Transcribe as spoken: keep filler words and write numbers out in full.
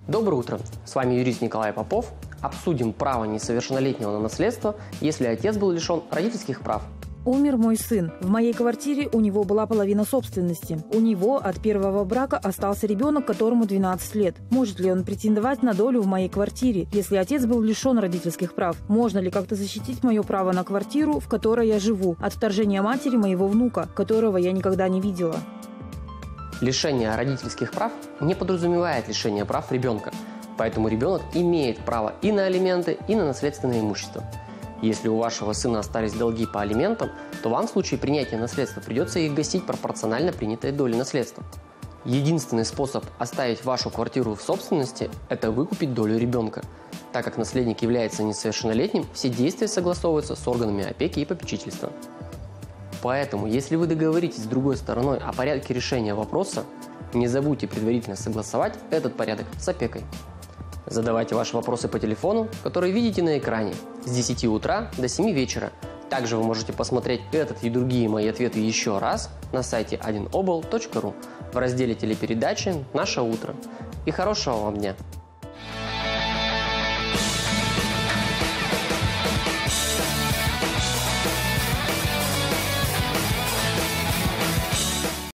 Доброе утро! С вами юрист Николай Попов. Обсудим право несовершеннолетнего на наследство, если отец был лишен родительских прав. Умер мой сын. В моей квартире у него была половина собственности. У него от первого брака остался ребенок, которому двенадцать лет. Может ли он претендовать на долю в моей квартире, если отец был лишен родительских прав? Можно ли как-то защитить мое право на квартиру, в которой я живу, от вторжения матери моего внука, которого я никогда не видела? Лишение родительских прав не подразумевает лишение прав ребенка, поэтому ребенок имеет право и на алименты, и на наследственное имущество. Если у вашего сына остались долги по алиментам, то вам в случае принятия наследства придется их гасить пропорционально принятой доле наследства. Единственный способ оставить вашу квартиру в собственности – это выкупить долю ребенка. Так как наследник является несовершеннолетним, все действия согласовываются с органами опеки и попечительства. Поэтому, если вы договоритесь с другой стороной о порядке решения вопроса, не забудьте предварительно согласовать этот порядок с опекой. Задавайте ваши вопросы по телефону, который видите на экране, с десяти утра до семи вечера. Также вы можете посмотреть этот и другие мои ответы еще раз на сайте один обл точка ру в разделе телепередачи «Наше утро». И хорошего вам дня!